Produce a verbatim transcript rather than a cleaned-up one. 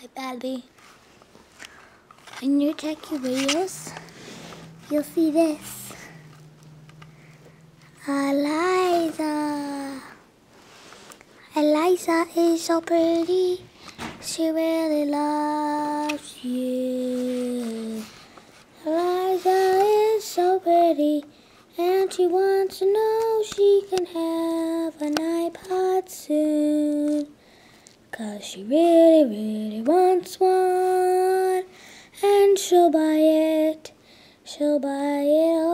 iPad. When you check your videos, you'll see this. Aliza. Aliza is so pretty. She really loves you. Aliza is so pretty, and she wants to know she can have an iPod soon. Cause she really, really wants one, and she'll buy it. She'll buy it all.